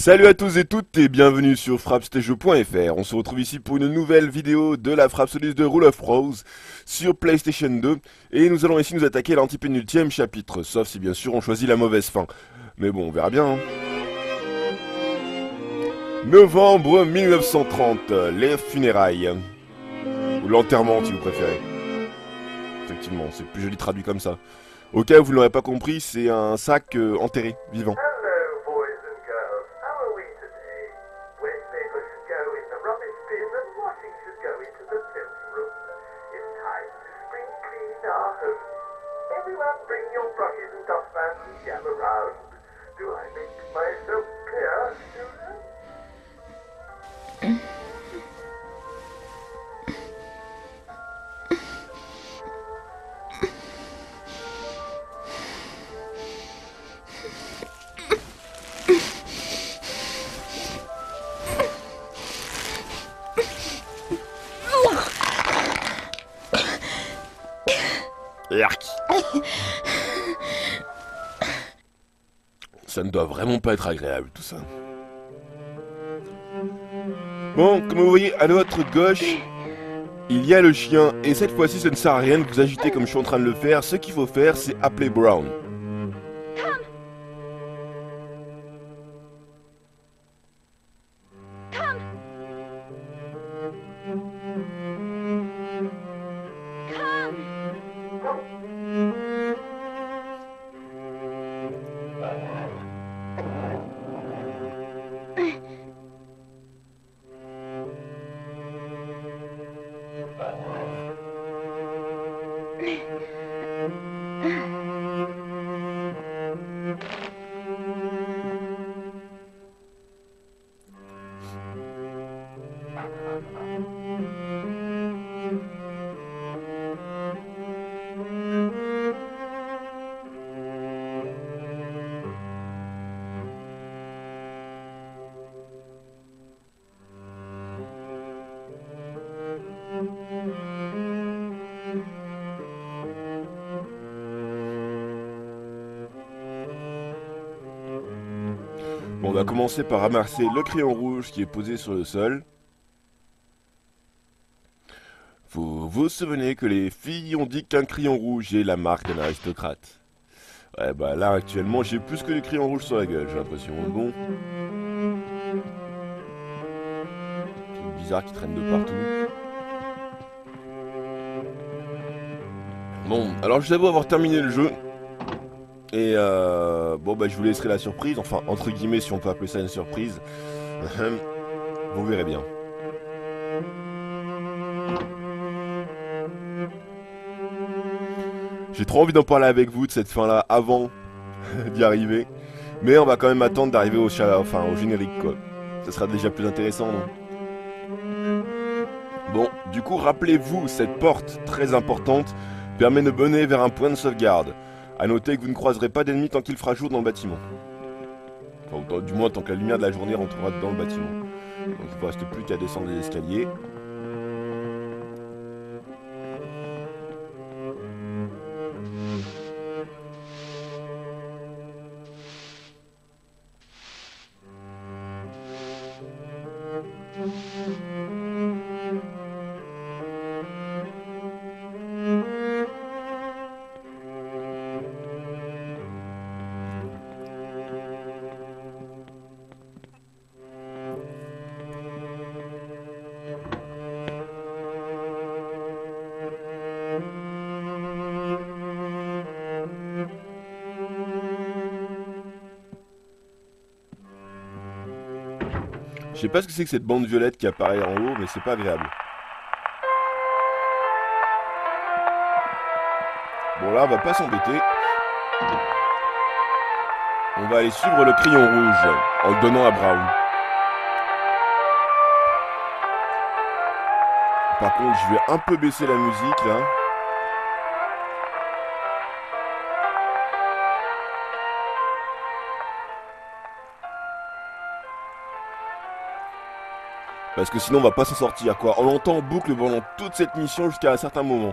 Salut à tous et toutes et bienvenue sur frappstage.fr. On se retrouve ici pour une nouvelle vidéo de la Frappsolus de Rule of Rose sur PlayStation 2. Et nous allons ici nous attaquer à l'antépénultième chapitre, sauf si bien sûr on choisit la mauvaise fin. Mais bon, on verra bien. Hein. Novembre 1930, les funérailles. Ou l'enterrement si vous préférez. Effectivement, c'est plus joli traduit comme ça. Au cas où vous ne l'aurez pas compris, c'est un sac enterré, vivant. Everyone bring your brushes and dustpans and gather round. Do I make myself clear, children? Yark. Ça ne doit vraiment pas être agréable tout ça. Bon, comme vous voyez à notre gauche, il y a le chien. Et cette fois-ci, ça ne sert à rien de vous agiter comme je suis en train de le faire. Ce qu'il faut faire, c'est appeler Brown. Bon, on va commencer par ramasser le crayon rouge qui est posé sur le sol. Vous vous souvenez que les filles ont dit qu'un crayon rouge est la marque d'un aristocrate. Ouais, bah là actuellement j'ai plus que des crayons rouges sur la gueule, j'ai l'impression. Bon. Truc bizarre qui traîne de partout. Bon, alors je vous avoue avoir terminé le jeu. Et bon bah je vous laisserai la surprise, enfin entre guillemets si on peut appeler ça une surprise. Vous verrez bien. J'ai trop envie d'en parler avec vous de cette fin là avant d'y arriver. Mais on va quand même attendre d'arriver au générique quoi. Ça sera déjà plus intéressant non? Bon, du coup rappelez-vous, cette porte très importante permet de mener vers un point de sauvegarde. A noter que vous ne croiserez pas d'ennemis tant qu'il fera jour dans le bâtiment. Enfin, du moins tant que la lumière de la journée rentrera dans le bâtiment. Donc il ne vous reste plus qu'à descendre les escaliers. Je sais pas ce que c'est que cette bande violette qui apparaît en haut, mais c'est pas agréable. Bon là, on va pas s'embêter. On va aller suivre le crayon rouge en le donnant à Brown. Par contre, je vais un peu baisser la musique là. Parce que sinon on va pas s'en sortir quoi. On l'entend en boucle pendant toute cette mission jusqu'à un certain moment.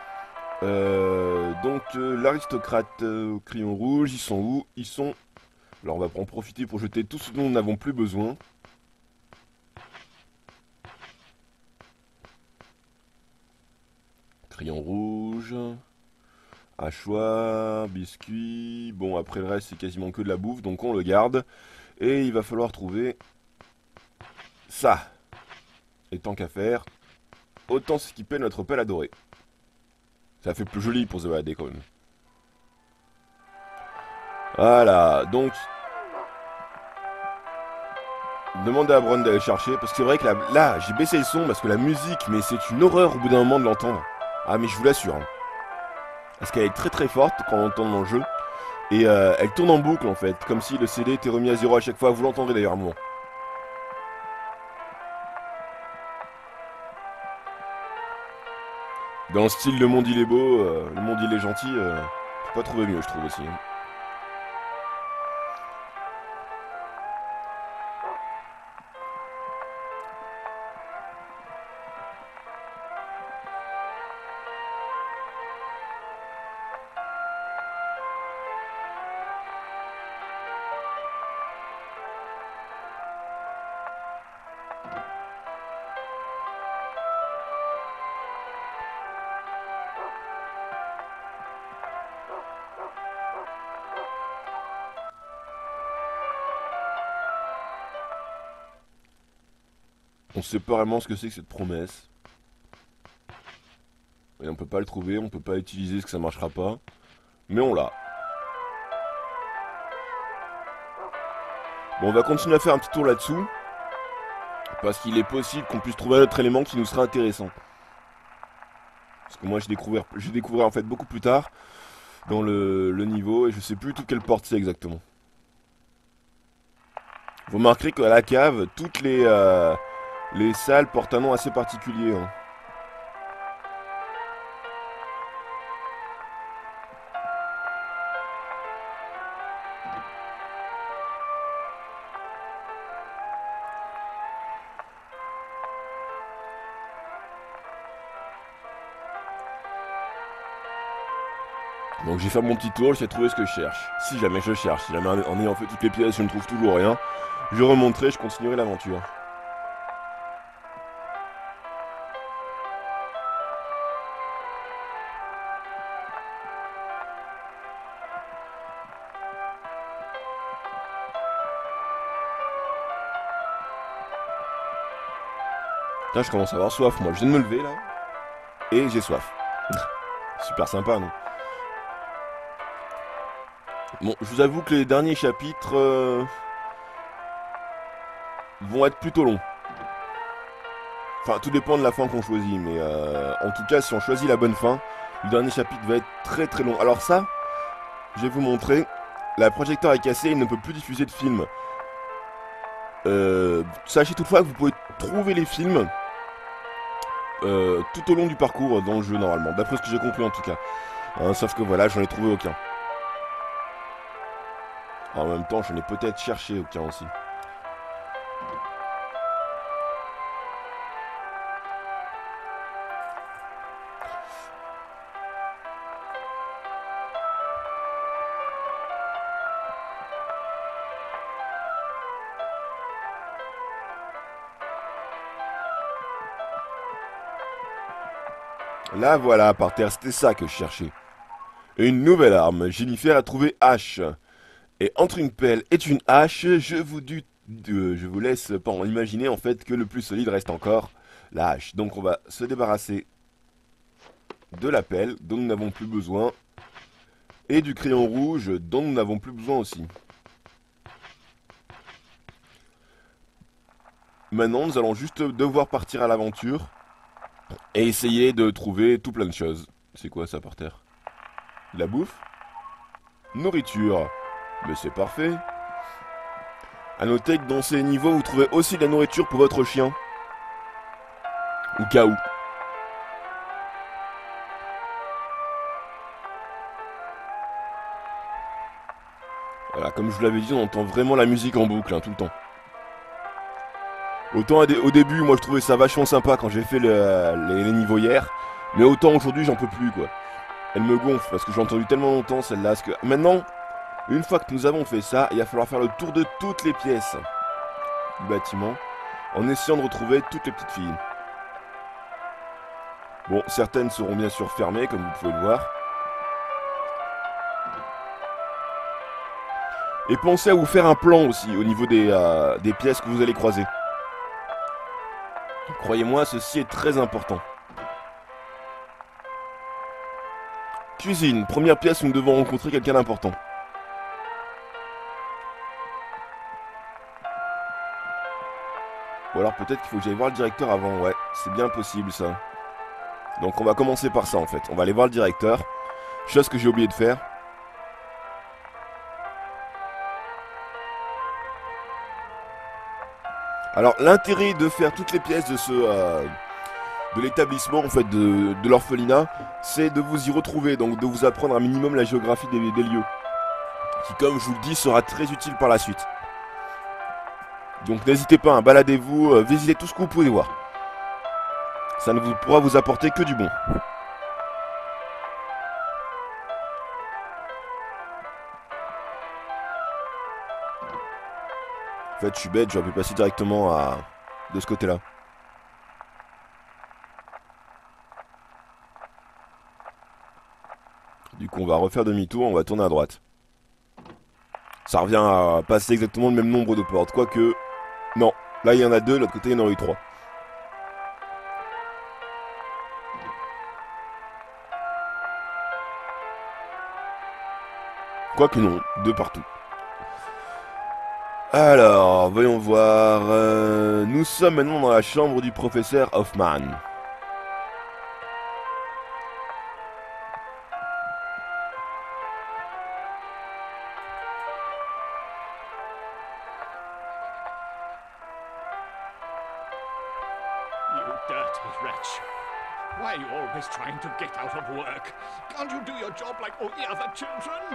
L'aristocrate au crayon rouge, ils sont où? Ils sont Alors on va en profiter pour jeter tout ce dont nous n'avons plus besoin. Crayon rouge. Hachoir, biscuit. Bon, après le reste, c'est quasiment que de la bouffe, donc on le garde. Et il va falloir trouver ça. Et tant qu'à faire, autant s'équiper notre pelle adorée. Ça fait plus joli pour se balader quand même. Voilà, donc demandez à Bron d'aller chercher, parce que c'est vrai que là j'ai baissé le son parce que la musique, mais c'est une horreur au bout d'un moment de l'entendre. Ah mais je vous l'assure. Hein. Parce qu'elle est très très forte quand on entend dans le jeu. Et elle tourne en boucle en fait, comme si le CD était remis à zéro à chaque fois. Vous l'entendrez d'ailleurs à un moment. Dans le style Le Monde il est beau, Le Monde il est gentil, faut pas trouver mieux je trouve aussi. Hein. On sait pas vraiment ce que c'est que cette promesse. Et on peut pas le trouver, on peut pas utiliser parce que ça marchera pas. Mais on l'a. Bon, on va continuer à faire un petit tour là-dessous. Parce qu'il est possible qu'on puisse trouver un autre élément qui nous sera intéressant. Parce que moi j'ai découvert en fait beaucoup plus tard dans le niveau et je sais plus tout quelle porte c'est exactement. Vous remarquerez qu'à la cave, toutes les salles portent un nom assez particulier. Hein. Donc j'ai fait mon petit tour, j'ai trouvé ce que je cherche. Si jamais je cherche, si jamais en ayant fait toutes les pièces je ne trouve toujours rien, je remonterai, je continuerai l'aventure. Putain, je commence à avoir soif, moi je viens de me lever là, et j'ai soif. Super sympa, non? Bon, je vous avoue que les derniers chapitres vont être plutôt longs. Enfin, tout dépend de la fin qu'on choisit, mais en tout cas, si on choisit la bonne fin, le dernier chapitre va être très très long. Alors ça, je vais vous montrer. La projecteur est cassée, il ne peut plus diffuser de films. Sachez toutefois que vous pouvez trouver les films tout au long du parcours dans le jeu normalement, d'après ce que j'ai compris en tout cas. Hein, sauf que voilà, j'en ai trouvé aucun. En même temps, j'en ai peut-être cherché aucun aussi. Là voilà, par terre, c'était ça que je cherchais. Une nouvelle arme, Jennifer a trouvé hache. Et entre une pelle et une hache, je vous laisse imaginer en fait que le plus solide reste encore la hache. Donc on va se débarrasser de la pelle dont nous n'avons plus besoin. Et du crayon rouge dont nous n'avons plus besoin aussi. Maintenant nous allons juste devoir partir à l'aventure. Et essayer de trouver tout plein de choses. C'est quoi ça par terre? De la bouffe? Nourriture. Mais c'est parfait. A noter que dans ces niveaux, vous trouvez aussi de la nourriture pour votre chien. Au cas où. Voilà, comme je vous l'avais dit, on entend vraiment la musique en boucle, hein, tout le temps. Autant au début, moi je trouvais ça vachement sympa quand j'ai fait les niveaux hier. Mais autant aujourd'hui, j'en peux plus, quoi. Elle me gonfle parce que j'ai entendu tellement longtemps celle-là. Parce que maintenant, Une fois que nous avons fait ça, il va falloir faire le tour de toutes les pièces du bâtiment en essayant de retrouver toutes les petites filles. Bon, certaines seront bien sûr fermées, comme vous pouvez le voir. Et pensez à vous faire un plan aussi au niveau des pièces que vous allez croiser. Croyez-moi, ceci est très important. Cuisine, première pièce où nous devons rencontrer quelqu'un d'important. Ou alors peut-être qu'il faut que j'aille voir le directeur avant, ouais, c'est bien possible ça. Donc on va commencer par ça en fait, on va aller voir le directeur. Chose que j'ai oublié de faire. Alors l'intérêt de faire toutes les pièces de l'établissement, en fait, de l'orphelinat, c'est de vous y retrouver, donc de vous apprendre un minimum la géographie des lieux. Qui, comme je vous le dis, sera très utile par la suite. Donc n'hésitez pas, hein, baladez-vous, visitez tout ce que vous pouvez voir. Ça ne vous pourra vous apporter que du bon. En fait, je suis bête, j'aurais pu passer directement de ce côté-là. Du coup, on va refaire demi-tour, on va tourner à droite. Ça revient à passer exactement le même nombre de portes. Quoique, non. Là, il y en a deux, de l'autre côté, il y en aurait eu trois. Quoique non, deux partout. Alors, voyons voir. Nous sommes maintenant dans la chambre du professeur Hoffman. You dirty wretch. Why are you always trying to get out of work? Can't you do your job like all the other children?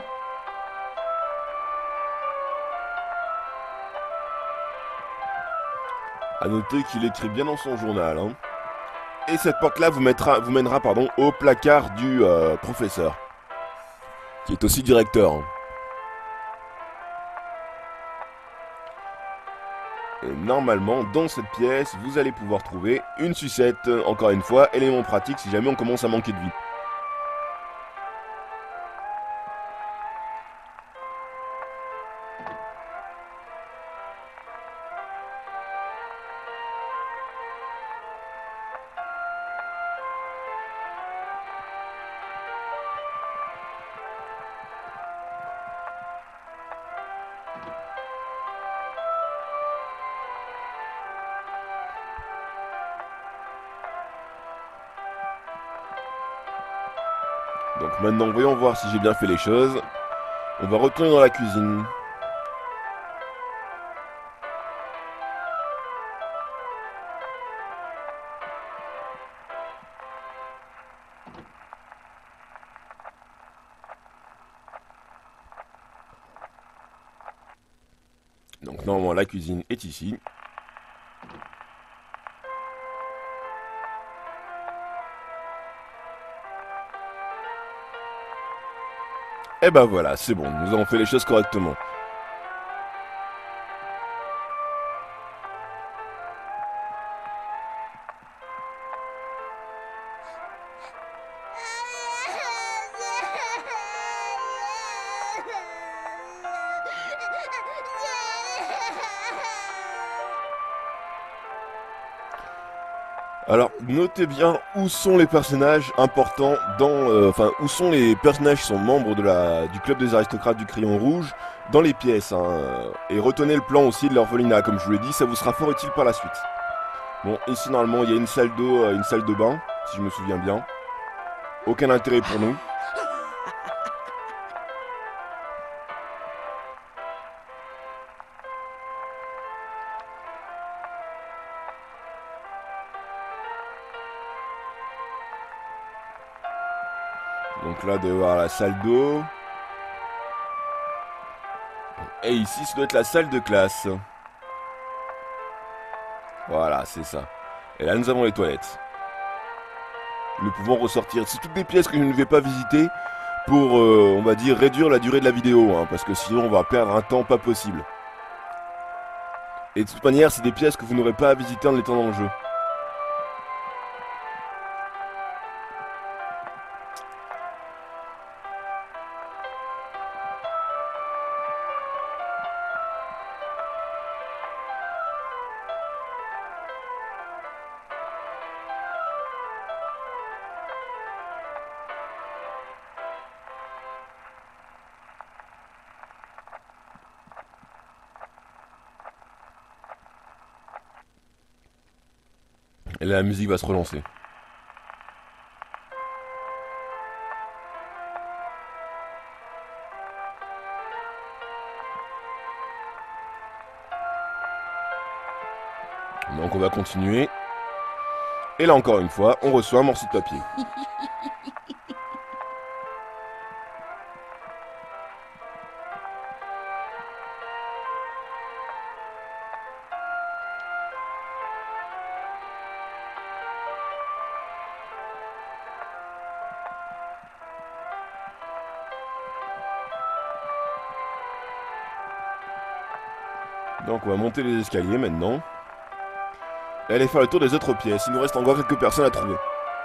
A noter qu'il écrit bien dans son journal. Hein. Et cette porte-là vous mènera au placard du professeur. Qui est aussi directeur. Hein. Et normalement, dans cette pièce, vous allez pouvoir trouver une sucette. Encore une fois, élément pratique si jamais on commence à manquer de vie. Donc maintenant, voyons voir si j'ai bien fait les choses. On va retourner dans la cuisine. Donc normalement, la cuisine est ici. Et ben voilà, c'est bon, nous avons fait les choses correctement. Alors, notez bien où sont les personnages importants dans... Enfin, où sont les personnages qui sont membres du club des aristocrates du crayon rouge dans les pièces. Hein, et retenez le plan aussi de l'orphelinat, comme je vous l'ai dit, ça vous sera fort utile par la suite. Bon, ici, normalement, il y a une salle d'eau, une salle de bain, si je me souviens bien. Aucun intérêt pour nous. Donc là, de voir la salle d'eau. Et ici, ça doit être la salle de classe. Voilà, c'est ça. Et là, nous avons les toilettes. Nous pouvons ressortir. C'est toutes des pièces que je ne vais pas visiter pour, on va dire, réduire la durée de la vidéo, hein, parce que sinon on va perdre un temps pas possible. Et de toute manière, c'est des pièces que vous n'aurez pas à visiter en étant dans le jeu. Et là, la musique va se relancer. Donc on va continuer. Et là encore une fois, on reçoit un morceau de papier. Donc on va monter les escaliers maintenant. Et aller faire le tour des autres pièces. Il nous reste encore quelques personnes à trouver.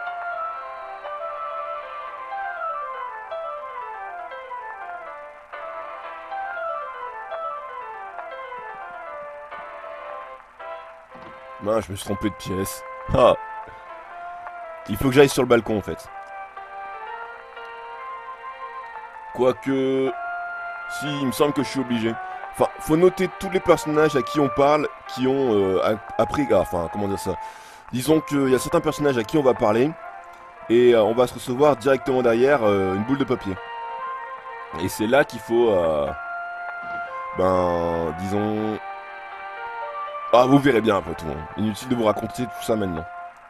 Mince, je me suis trompé de pièce. Ah. Il faut que j'aille sur le balcon en fait. Quoique... Si, il me semble que je suis obligé. Enfin, faut noter tous les personnages à qui on parle, qui ont appris... enfin, comment dire ça. Disons qu'il y a certains personnages à qui on va parler, et on va se recevoir directement derrière une boule de papier. Et c'est là qu'il faut... disons... Ah, vous verrez bien après tout. Hein. Inutile de vous raconter tout ça maintenant.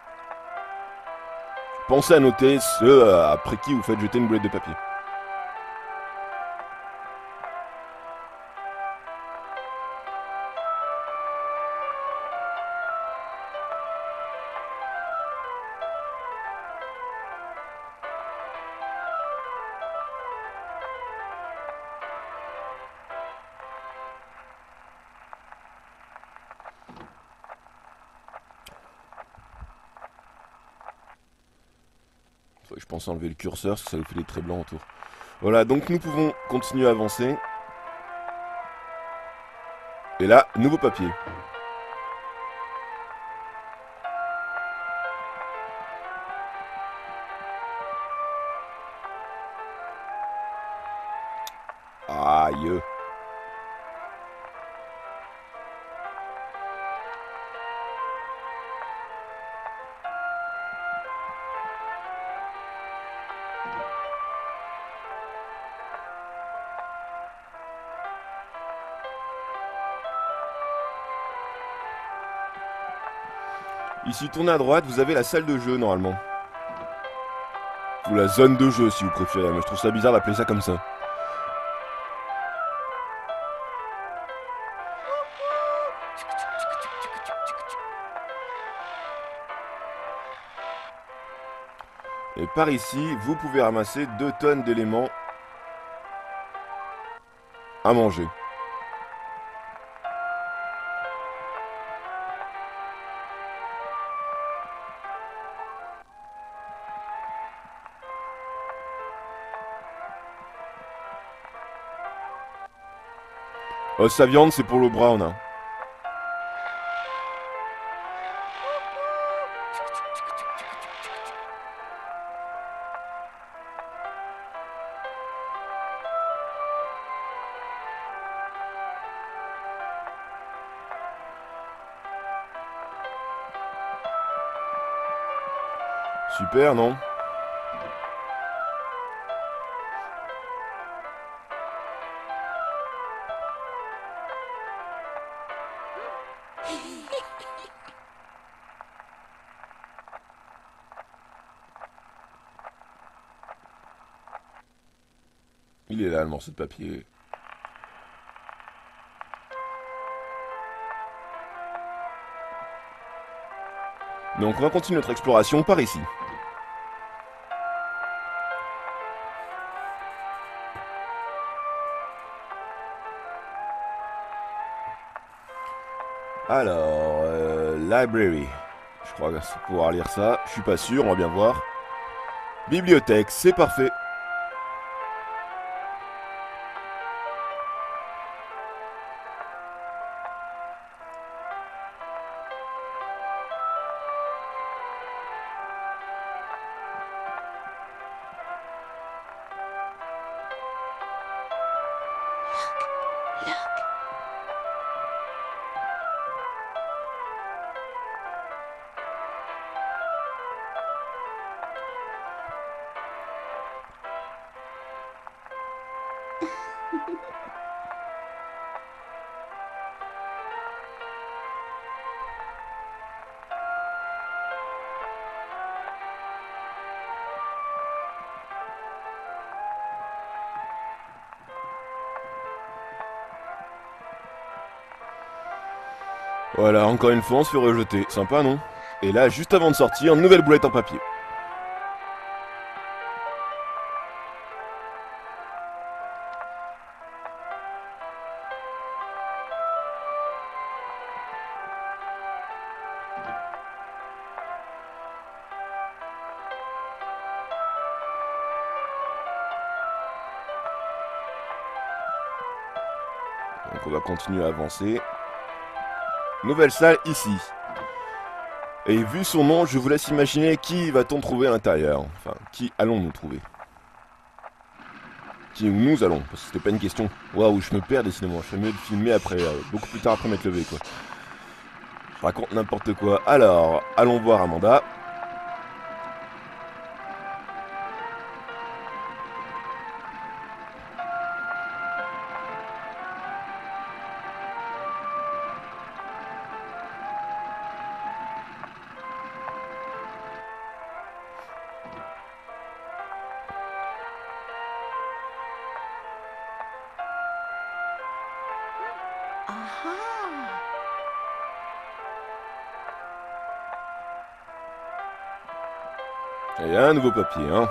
Pensez à noter ceux après qui vous faites jeter une boulette de papier. Je pense enlever le curseur parce que ça nous fait des traits blancs autour. Voilà, donc nous pouvons continuer à avancer. Et là, nouveau papier. Aïe. Ici, tournez à droite, vous avez la salle de jeu normalement. Ou la zone de jeu si vous préférez, mais je trouve ça bizarre d'appeler ça comme ça. Et par ici, vous pouvez ramasser 2 tonnes d'éléments à manger. Sa viande, c'est pour le brown. Hein. Super, non? Il est là, le morceau de papier. Donc on va continuer notre exploration par ici. Library. Je crois que c'est pour pouvoir lire ça. Je suis pas sûr, on va bien voir. Bibliothèque, c'est parfait. Voilà, encore une fois, on se fait rejeter. Sympa, non? Et là, juste avant de sortir, nouvelle boulette en papier. Donc on va continuer à avancer. Nouvelle salle ici. Et vu son nom, je vous laisse imaginer qui va-t-on trouver à l'intérieur. Enfin, qui allons-nous trouver? Qui nous allons? Parce que c'était pas une question. Waouh, je me perds décidément. Je fais mieux de filmer après, beaucoup plus tard après m'être levé, quoi. Je raconte n'importe quoi. Alors, allons voir Amanda. Et un nouveau papier, hein.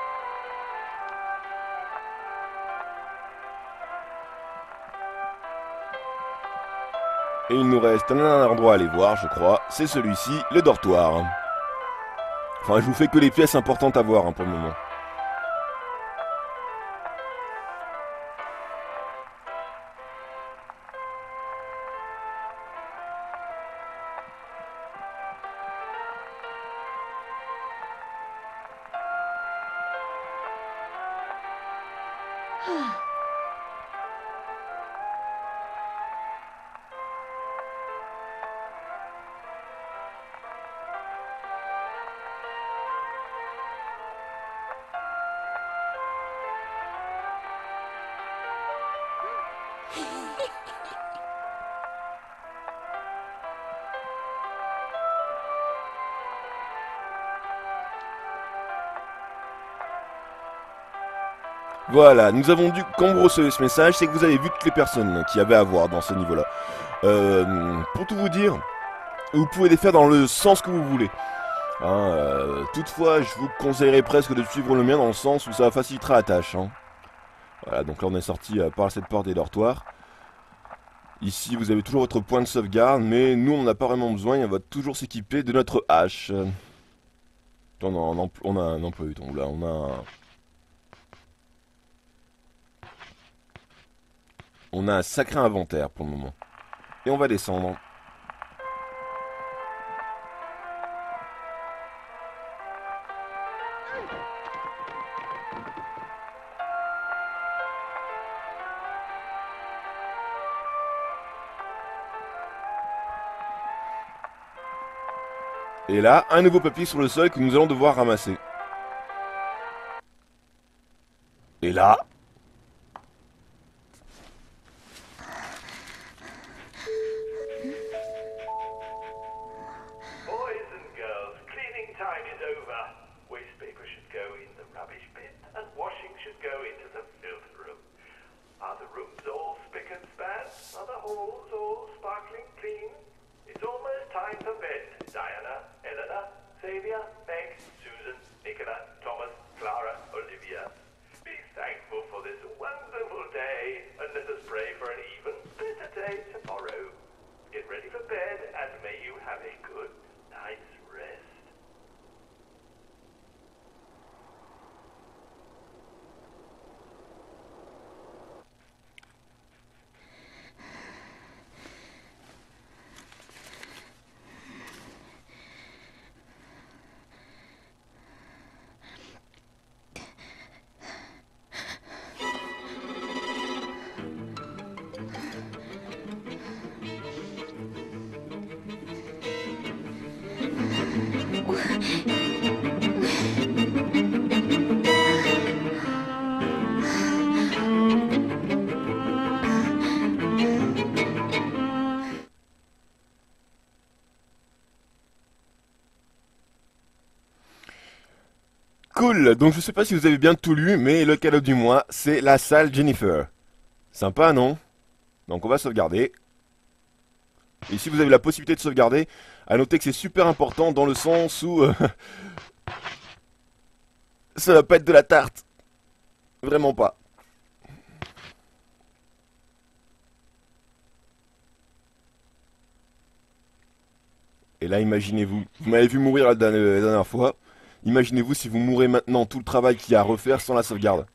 Et il nous reste un endroit à aller voir, je crois. C'est celui-ci, le dortoir. Enfin, je vous fais que les pièces importantes à voir, hein, pour le moment. Voilà, nous avons dû, quand vous recevez ce message, c'est que vous avez vu toutes les personnes qu'il y avait à voir dans ce niveau-là. Pour tout vous dire, vous pouvez les faire dans le sens que vous voulez. Hein, toutefois, je vous conseillerais presque de suivre le mien dans le sens où ça facilitera la tâche. Hein. Voilà, donc là on est sorti par cette porte des dortoirs. Ici, vous avez toujours votre point de sauvegarde, mais nous on n'a pas vraiment besoin, on va toujours s'équiper de notre hache. On a un emploi du temps, là, on a un sacré inventaire pour le moment. Et on va descendre. Et là, un nouveau papier sur le sol que nous allons devoir ramasser. Et là... Boys and girls, cleaning time is over. Waste paper should go in the rubbish bin, and washing should go into the filth room. Are the rooms all spick and span? Are the halls all sparkling clean? It's almost time for bed. Diana, Eleanor, Xavier, Meg, Susan, Nicola, Thomas, Clara, Olivia. Be thankful for Cool, donc je sais pas si vous avez bien tout lu, mais le cadeau du mois, c'est la salle Jennifer. Sympa, non? Donc on va sauvegarder. Et si vous avez la possibilité de sauvegarder, à noter que c'est super important dans le sens où... ça va pas être de la tarte. Vraiment pas. Et là, imaginez-vous, vous m'avez vu mourir la dernière fois. Imaginez-vous si vous mourrez maintenant, tout le travail qu'il y a à refaire sans la sauvegarde.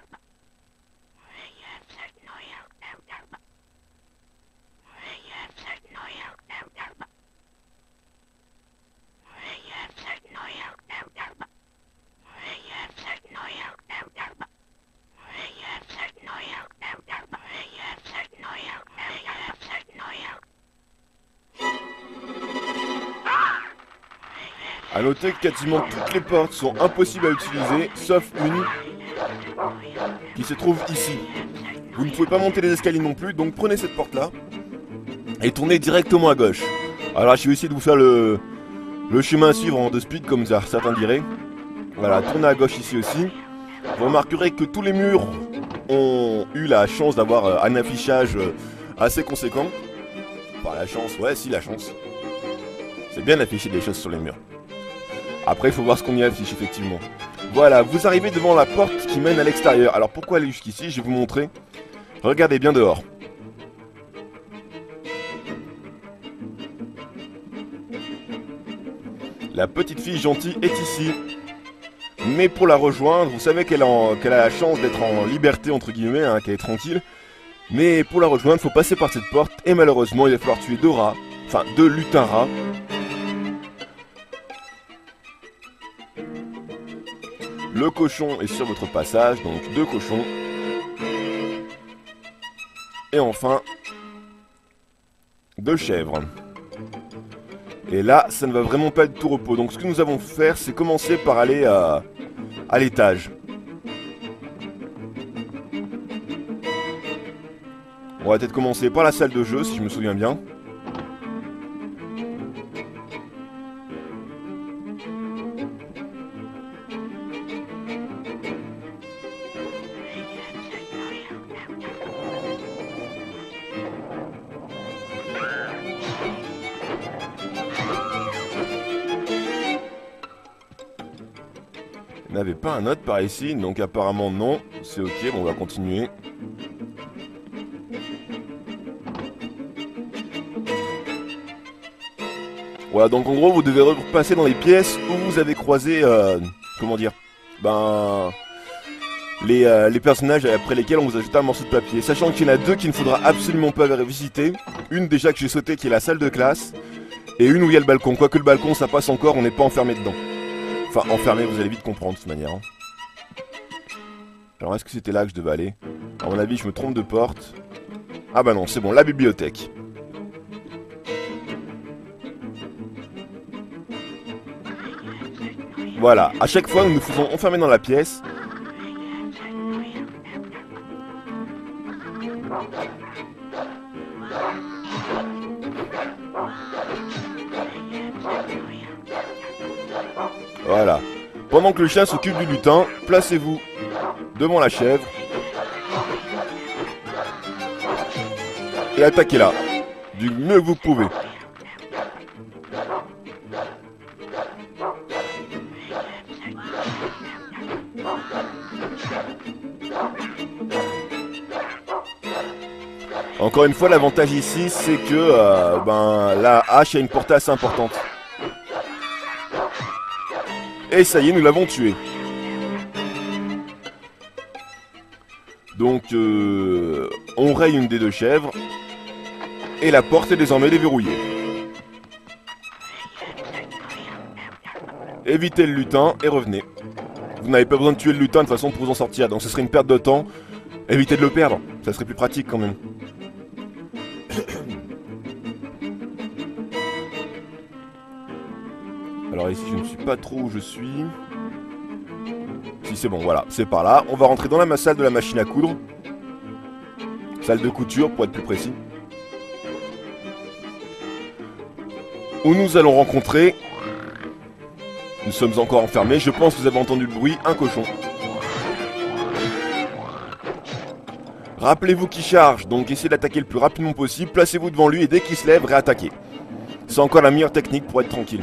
A noter que quasiment toutes les portes sont impossibles à utiliser, sauf une qui se trouve ici. Vous ne pouvez pas monter les escaliers non plus, donc prenez cette porte-là et tournez directement à gauche. Alors je vais essayer de vous faire le chemin à suivre en 2 speed, comme certains diraient. Voilà, tournez à gauche ici aussi. Vous remarquerez que tous les murs ont eu la chance d'avoir un affichage assez conséquent. Enfin la chance, ouais si la chance. C'est bien d'afficher des choses sur les murs. Après, il faut voir ce qu'on y affiche, effectivement. Voilà, vous arrivez devant la porte qui mène à l'extérieur. Alors, pourquoi aller jusqu'ici? Je vais vous montrer. Regardez bien dehors. La petite fille gentille est ici. Mais pour la rejoindre, vous savez qu'elle a la chance d'être en liberté, entre guillemets, hein, qu'elle est tranquille. Mais pour la rejoindre, il faut passer par cette porte. Et malheureusement, il va falloir tuer 2 rats. Enfin, 2 lutins rats. Le cochon est sur votre passage, donc 2 cochons. Et enfin, 2 chèvres. Et là, ça ne va vraiment pas être tout repos. Donc ce que nous allons faire, c'est commencer par aller à l'étage. On va peut-être commencer par la salle de jeu, si je me souviens bien. Il n'y avait pas un autre par ici, donc apparemment non. C'est ok, bon on va continuer. Voilà, donc en gros vous devez repasser dans les pièces où vous avez croisé, comment dire, ben... les personnages après lesquels on vous ajoute un morceau de papier. Sachant qu'il y en a 2 qu'il ne faudra absolument pas visiter. Une déjà que j'ai sautée qui est la salle de classe. Et une où il y a le balcon. Quoique le balcon ça passe encore, on n'est pas enfermé dedans. Enfin, enfermé, vous allez vite comprendre de toute manière. Hein. Alors, est-ce que c'était là que je devais aller? À mon avis, je me trompe de porte. Ah bah non, c'est bon, la bibliothèque. Voilà, à chaque fois, nous nous faisons enfermer dans la pièce. Voilà. Pendant que le chien s'occupe du lutin, placez-vous devant la chèvre. Et attaquez-la. Du mieux que vous pouvez. Encore une fois, l'avantage ici, c'est que la hache a une portée assez importante. Et ça y est, nous l'avons tué. Donc, on raye une des 2 chèvres. Et la porte est désormais déverrouillée. Évitez le lutin et revenez. Vous n'avez pas besoin de tuer le lutin de toute façon pour vous en sortir. Donc ce serait une perte de temps. Évitez de le perdre. Ça serait plus pratique quand même. Alors ici je ne suis pas trop où je suis. Si c'est bon, voilà, c'est par là. On va rentrer dans la salle de la machine à coudre. Salle de couture pour être plus précis. Où nous allons rencontrer... Nous sommes encore enfermés, je pense que vous avez entendu le bruit, un cochon. Rappelez-vous qu'il charge, donc essayez d'attaquer le plus rapidement possible, placez-vous devant lui et dès qu'il se lève, réattaquez. C'est encore la meilleure technique pour être tranquille.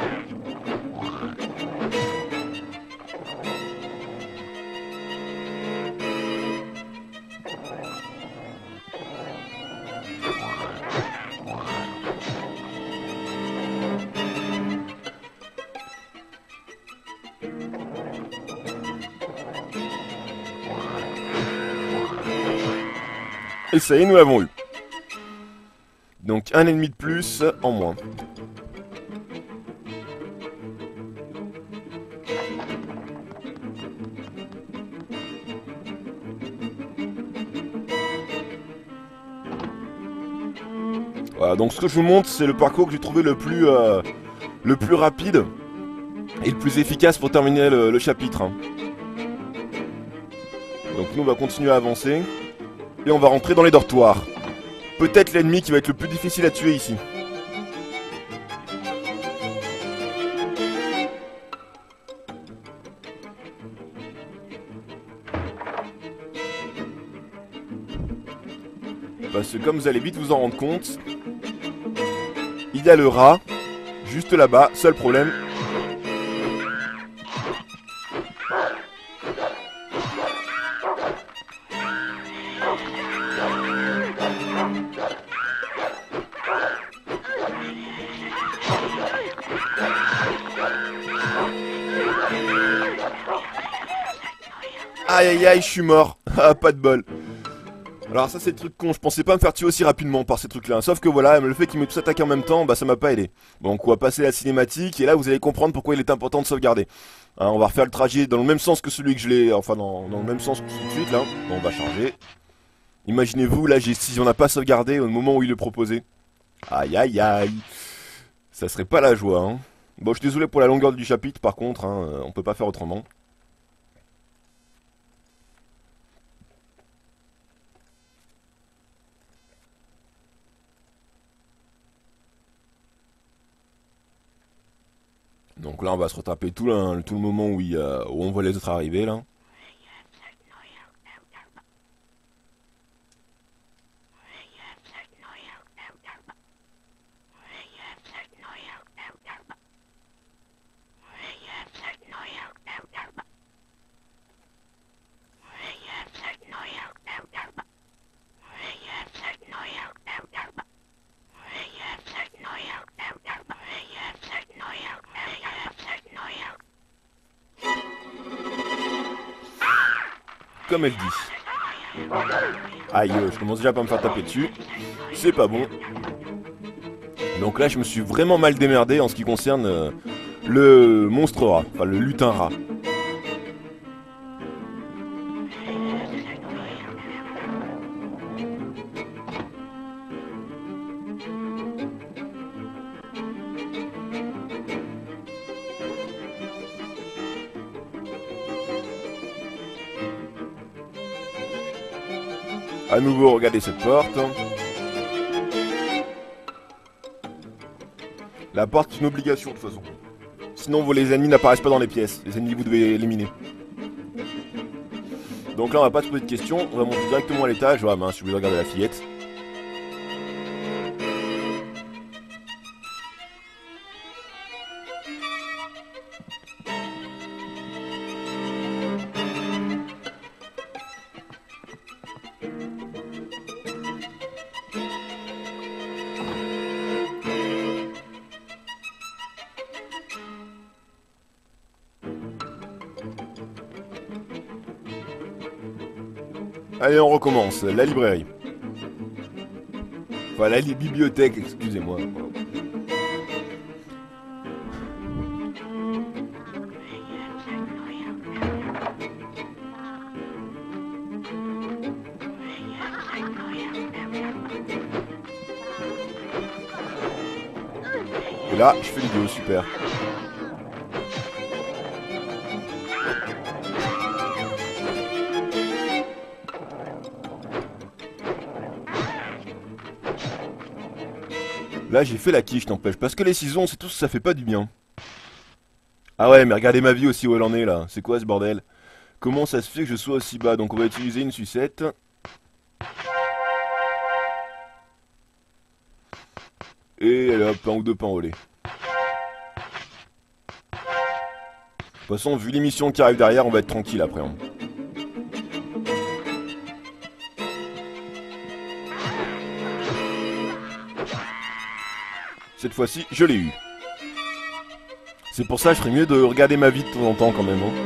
Et ça y est, nous l'avons eu. Donc un ennemi de plus en moins. Voilà, donc ce que je vous montre, c'est le parcours que j'ai trouvé le plus rapide et le plus efficace pour terminer le chapitre. Hein. Donc nous, on va continuer à avancer. Et on va rentrer dans les dortoirs. Peut-être l'ennemi qui va être le plus difficile à tuer ici. Parce que comme vous allez vite vous en rendre compte, il y a le rat, juste là-bas, seul problème. Aïe aïe aïe, je suis mort. Ah, pas de bol. Alors ça c'est le truc con, je pensais pas me faire tuer aussi rapidement par ces trucs là. Sauf que voilà, le fait qu'ils m'aient tous attaqué en même temps, bah ça m'a pas aidé. Donc on va passer la cinématique et là vous allez comprendre pourquoi il est important de sauvegarder. Hein, on va refaire le trajet dans le même sens que celui que je l'ai... Enfin dans le même sens que tout de suite là. Bon, on va charger. Imaginez-vous, là si on n'a pas sauvegardé au moment où il le proposait. Aïe aïe aïe. Ça serait pas la joie hein. Bon, je suis désolé pour la longueur du chapitre par contre, hein, on peut pas faire autrement. Donc là on va se rattraper tout le moment où on voit les autres arriver là. Comme elle dit. Aïe, je commence déjà à pas me faire taper dessus. C'est pas bon. Donc là, je me suis vraiment mal démerdé en ce qui concerne le monstre rat. Enfin, le lutin rat. À nouveau, regardez cette porte. La porte, c'est une obligation de toute façon. Sinon, les ennemis n'apparaissent pas dans les pièces. Les ennemis, vous devez éliminer. Donc là, on va pas se poser de questions. On va monter directement à l'étage. Ah mince, je voulais regarder la fillette. Allez, on recommence. La librairie. Enfin, la bibliothèque, excusez-moi. Et là, je fais l'idée, super. Là j'ai fait la quiche, n'empêche. Parce que les ciseaux, c'est tout, ça fait pas du bien. Ah ouais, mais regardez ma vie aussi où elle en est là. C'est quoi ce bordel? Comment ça se fait que je sois aussi bas? Donc on va utiliser une sucette. Et hop, un ou deux pains au lait. De toute façon, vu l'émission qui arrive derrière, on va être tranquille après. Hein. Cette fois-ci, je l'ai eu. C'est pour ça que je ferais mieux de regarder ma vie de temps en temps quand même. Hein.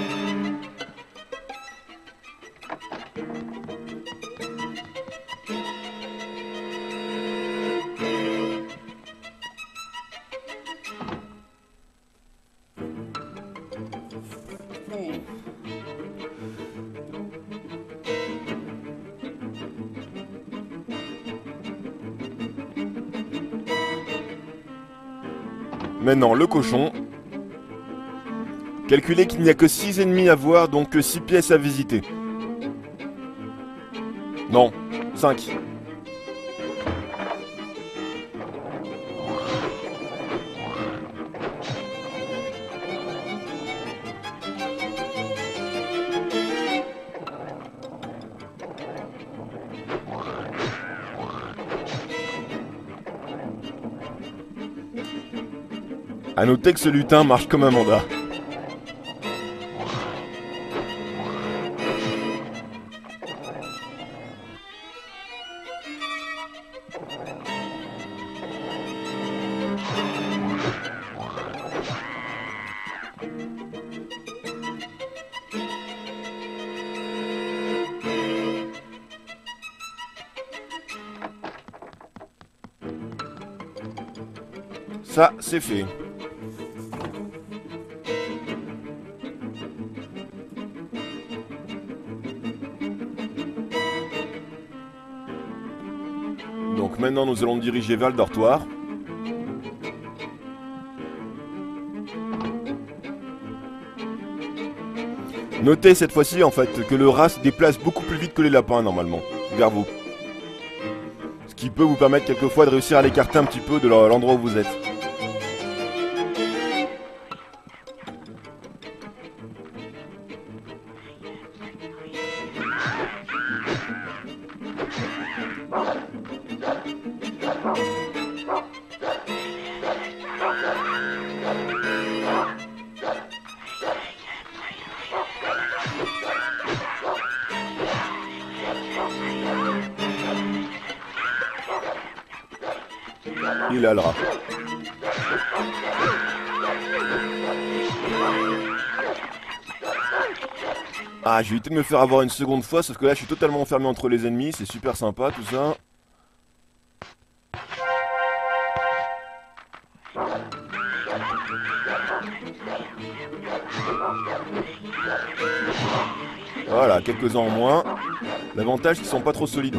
Maintenant, le cochon. Calculez qu'il n'y a que 6 ennemis à voir, donc que 6 pièces à visiter. Non, 5. A noter que ce lutin marche comme un mandat. Ça, c'est fait. Donc maintenant nous allons nous diriger vers le dortoir. Notez cette fois-ci en fait que le rat se déplace beaucoup plus vite que les lapins normalement, vers vous. Ce qui peut vous permettre quelquefois de réussir à l'écarter un petit peu de l'endroit où vous êtes. Il a le rat. Ah, je vais éviter de me faire avoir une seconde fois, sauf que là je suis totalement enfermé entre les ennemis, c'est super sympa tout ça. Voilà, quelques-uns en moins. L'avantage, c'est qu'ils sont pas trop solides.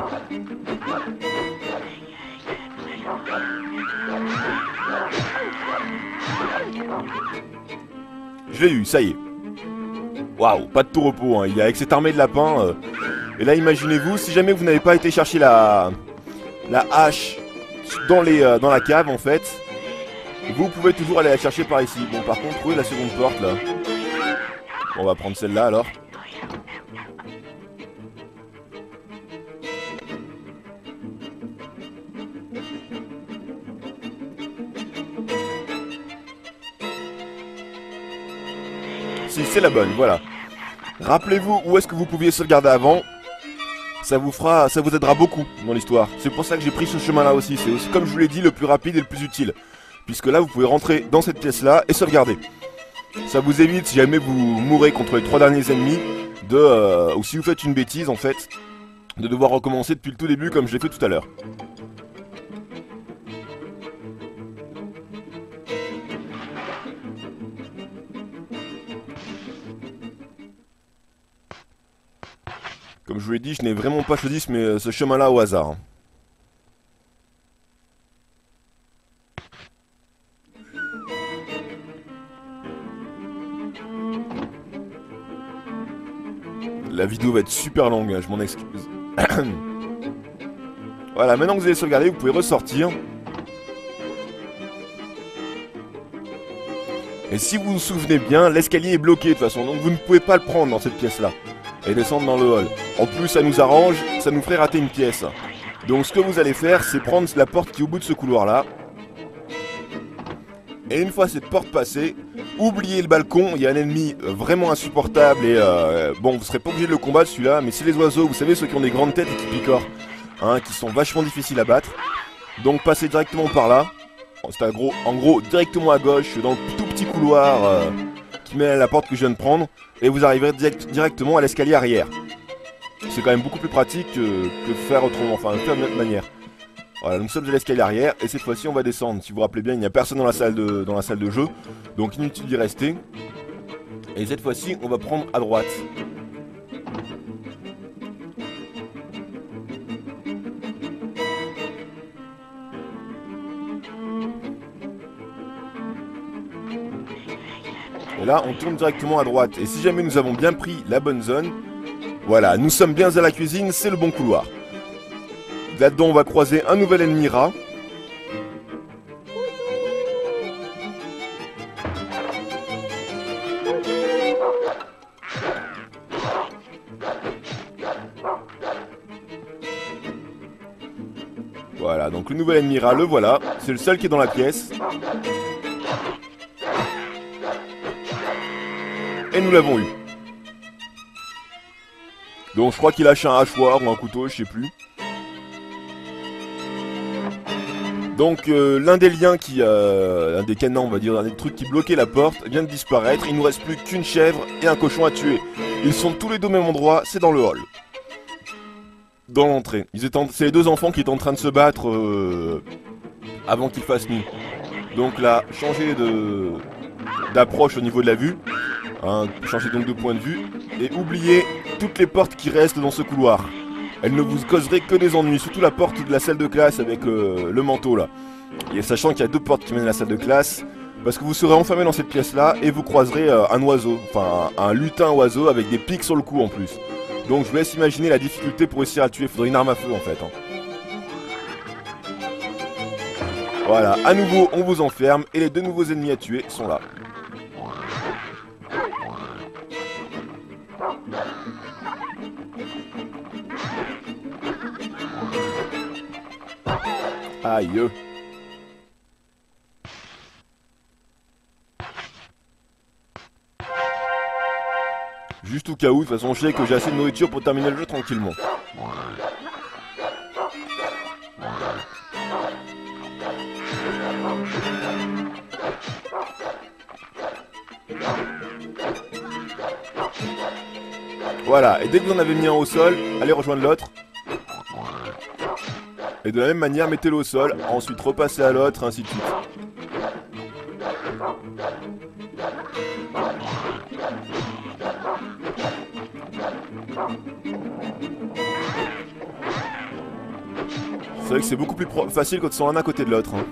Je l'ai eu, ça y est. Waouh, pas de tout repos, hein. Il est avec cette armée de lapins. Et là, imaginez-vous, si jamais vous n'avez pas été chercher la hache dans la cave, en fait, vous pouvez toujours aller la chercher par ici. Bon, par contre, trouvez la seconde porte, là. Bon, on va prendre celle-là, alors. Si, c'est la bonne, voilà. Rappelez-vous où est-ce que vous pouviez sauvegarder avant. Ça vous aidera beaucoup dans l'histoire. C'est pour ça que j'ai pris ce chemin-là aussi. C'est aussi, comme je vous l'ai dit, le plus rapide et le plus utile. Puisque là, vous pouvez rentrer dans cette pièce-là et sauvegarder. Ça vous évite, si jamais vous mourrez contre les 3 derniers ennemis, ou si vous faites une bêtise, en fait, de devoir recommencer depuis le tout début comme je l'ai fait tout à l'heure. Comme je vous l'ai dit, je n'ai vraiment pas choisi ce chemin-là au hasard. La vidéo va être super longue, hein, je m'en excuse. Voilà, maintenant que vous avez sauvegardé, vous pouvez ressortir. Et si vous vous souvenez bien, l'escalier est bloqué de toute façon, donc vous ne pouvez pas le prendre dans cette pièce-là. Et descendre dans le hall. En plus, ça nous arrange, ça nous ferait rater une pièce. Donc ce que vous allez faire, c'est prendre la porte qui est au bout de ce couloir-là. Et une fois cette porte passée, oubliez le balcon, il y a un ennemi vraiment insupportable et bon, vous serez pas obligé de le combattre celui-là, mais c'est les oiseaux, vous savez, ceux qui ont des grandes têtes et qui picorent, hein, qui sont vachement difficiles à battre. Donc passez directement par là, c'est en gros directement à gauche, dans le tout petit couloir qui mène à la porte que je viens de prendre, et vous arriverez directement à l'escalier arrière. C'est quand même beaucoup plus pratique que faire autrement, enfin faire de notre manière. Voilà, nous sommes à l'escalier arrière et cette fois-ci on va descendre. Si vous vous rappelez bien, il n'y a personne dans la salle de jeu, donc inutile d'y rester. Et cette fois-ci, on va prendre à droite. Et là, on tourne directement à droite. Et si jamais nous avons bien pris la bonne zone, voilà, nous sommes bien à la cuisine, c'est le bon couloir. Là-dedans, on va croiser un nouvel ennemi rat. Voilà, donc le nouvel ennemi rat, le voilà. C'est le seul qui est dans la pièce. Et nous l'avons eu. Donc je crois qu'il lâche un hachoir ou un couteau, je sais plus. Donc l'un des liens qui... un des canons, on va dire, un des trucs qui bloquait la porte vient de disparaître. Il nous reste plus qu'une chèvre et un cochon à tuer. Ils sont tous les deux au même endroit, c'est dans le hall. Dans l'entrée. C'est les deux enfants qui étaient en train de se battre avant qu'il fasse nuit. Donc là, changer d'approche au niveau de la vue. Hein, changer donc de point de vue. Et oubliez toutes les portes qui restent dans ce couloir. Elles ne vous causeraient que des ennuis. Surtout la porte de la salle de classe avec le manteau là. Et sachant qu'il y a deux portes qui mènent à la salle de classe. Parce que vous serez enfermé dans cette pièce là et vous croiserez un oiseau. Enfin un lutin oiseau avec des pics sur le cou en plus. Donc je vous laisse imaginer la difficulté pour réussir à le tuer. Il faudrait une arme à feu en fait. Hein. Voilà, à nouveau on vous enferme et les deux nouveaux ennemis à tuer sont là. Aïe. Juste au cas où, de toute façon je sais que j'ai assez de nourriture pour terminer le jeu tranquillement. Voilà, et dès que vous en avez mis un au sol, allez rejoindre l'autre. Et de la même manière, mettez-le au sol, ensuite repassez à l'autre, ainsi de suite. C'est vrai que c'est beaucoup plus facile quand ils sont l'un à côté de l'autre. Hein.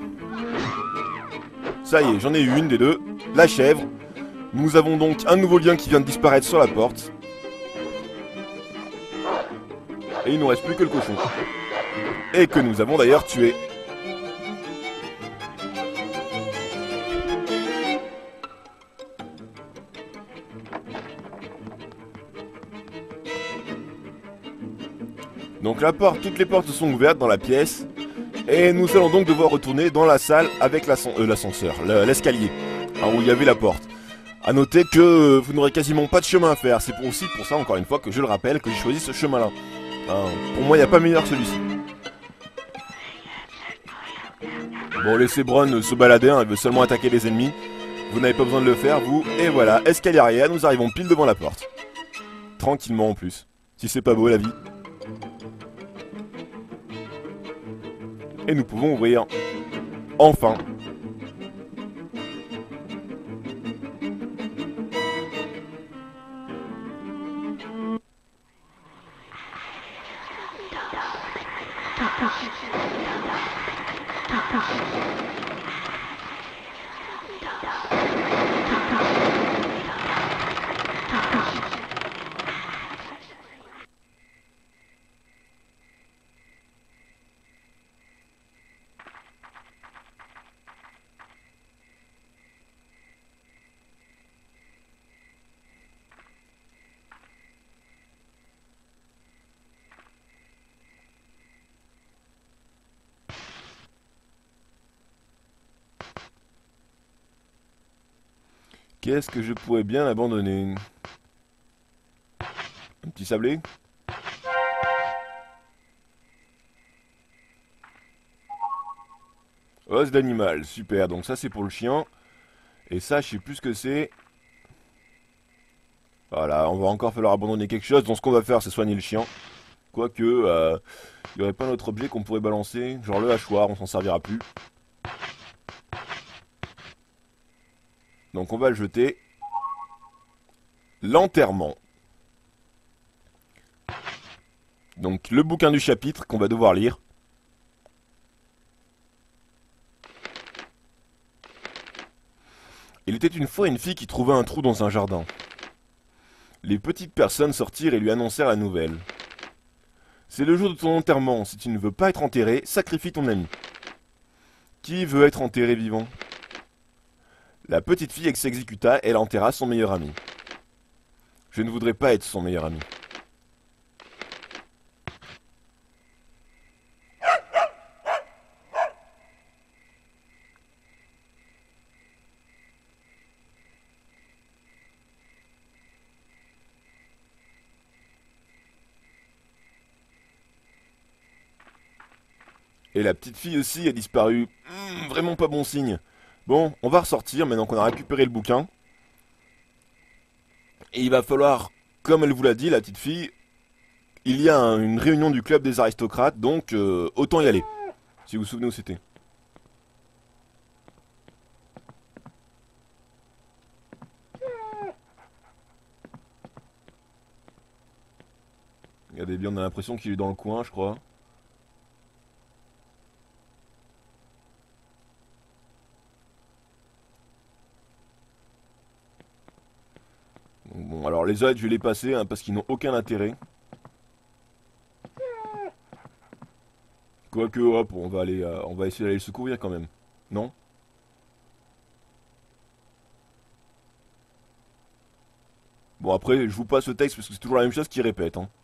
Ça y est, j'en ai eu une des deux, la chèvre. Nous avons donc un nouveau lien qui vient de disparaître sur la porte. Et il ne nous reste plus que le cochon. Et que nous avons d'ailleurs tué. Donc toutes les portes sont ouvertes dans la pièce. Et nous allons donc devoir retourner dans la salle avec l'ascenseur, l'escalier, hein, où il y avait la porte. A noter que vous n'aurez quasiment pas de chemin à faire. C'est aussi pour ça, encore une fois, que je le rappelle, que j'ai choisi ce chemin-là. Hein, pour moi, il n'y a pas meilleur que celui-ci. Bon, laissez Bron se balader, hein, elle veut seulement attaquer les ennemis. Vous n'avez pas besoin de le faire, vous. Et voilà, escalier arrière, nous arrivons pile devant la porte. Tranquillement en plus. Si c'est pas beau la vie. Et nous pouvons ouvrir. Enfin. Qu'est-ce que je pourrais bien abandonner? Un petit sablé? Os d'animal, super. Donc ça c'est pour le chien. Et ça je sais plus ce que c'est. Voilà, on va encore falloir abandonner quelque chose. Donc ce qu'on va faire c'est soigner le chien. Quoique, il n'y aurait pas un autre objet qu'on pourrait balancer. Genre le hachoir, on s'en servira plus. Donc on va le jeter. L'enterrement. Donc le bouquin du chapitre qu'on va devoir lire. Il était une fois une fille qui trouva un trou dans un jardin. Les petites personnes sortirent et lui annoncèrent la nouvelle. C'est le jour de ton enterrement. Si tu ne veux pas être enterré, sacrifie ton ami. Qui veut être enterré vivant? La petite fille s'exécuta, elle enterra son meilleur ami. Je ne voudrais pas être son meilleur ami. Et la petite fille aussi a disparu. Vraiment pas bon signe. Bon, on va ressortir maintenant qu'on a récupéré le bouquin. Et il va falloir, comme elle vous l'a dit, la petite fille, il y a une réunion du club des aristocrates, donc autant y aller. Si vous vous souvenez où c'était. Regardez bien, on a l'impression qu'il est dans le coin, je crois. Bon, alors les autres, je vais les passer hein, parce qu'ils n'ont aucun intérêt. Quoique, hop, on va essayer d'aller le secourir quand même. Non? Bon, après, je vous passe le texte parce que c'est toujours la même chose qui répète. Hein.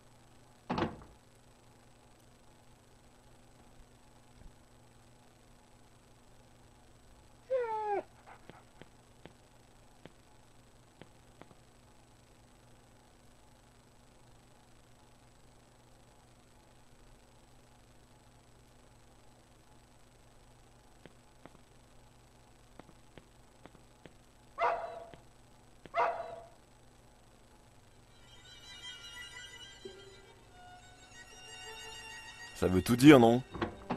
Ça veut tout dire, non?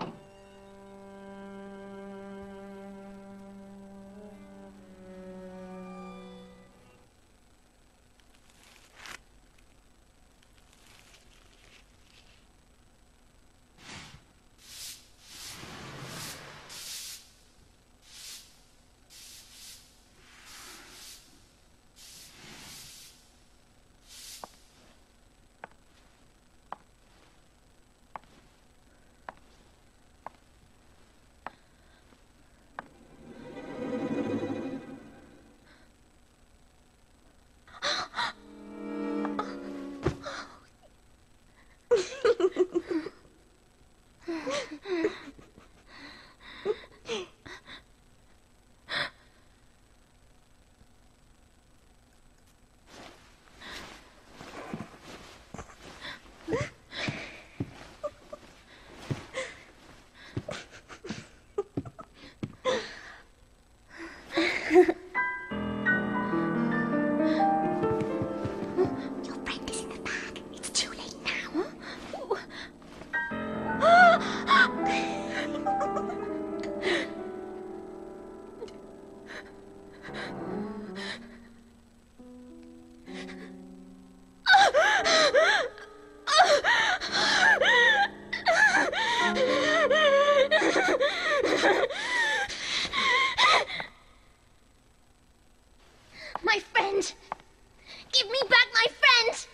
My friend! Give me back my friend!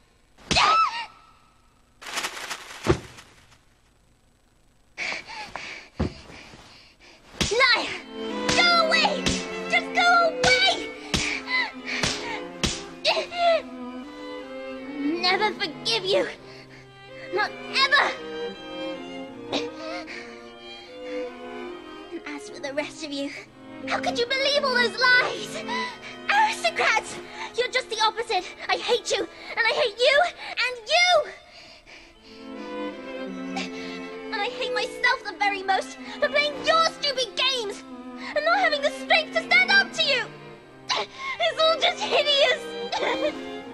Liar! Go away! Just go away! Never forgive you! Not ever! And as for the rest of you, How could you believe all those lies? Aristocrats! You're just the opposite. I hate you, and I hate you, and you! And I hate myself the very most for playing your stupid games and not having the strength to stand up to you! It's all just hideous!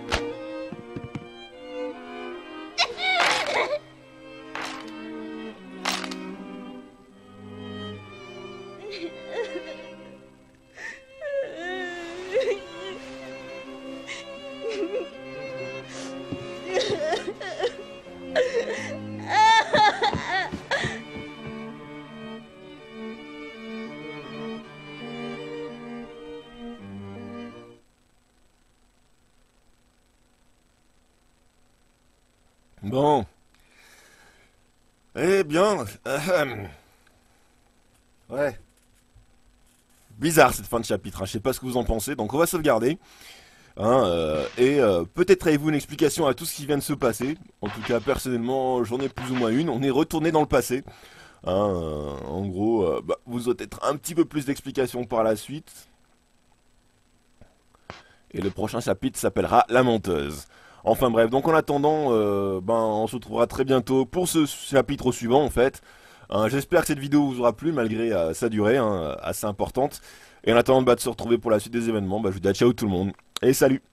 Bon. Eh bien... ouais. Bizarre cette fin de chapitre, hein. Je sais pas ce que vous en pensez, donc on va sauvegarder. Peut-être avez-vous une explication à tout ce qui vient de se passer. En tout cas, personnellement, j'en ai plus ou moins une. On est retourné dans le passé. En gros, vous aurez peut-être un petit peu plus d'explications par la suite. Et le prochain chapitre s'appellera La Menteuse. Enfin bref, donc en attendant, on se retrouvera très bientôt pour ce chapitre suivant en fait. J'espère que cette vidéo vous aura plu malgré sa durée assez importante. Et en attendant de se retrouver pour la suite des événements, je vous dis à ciao tout le monde et salut.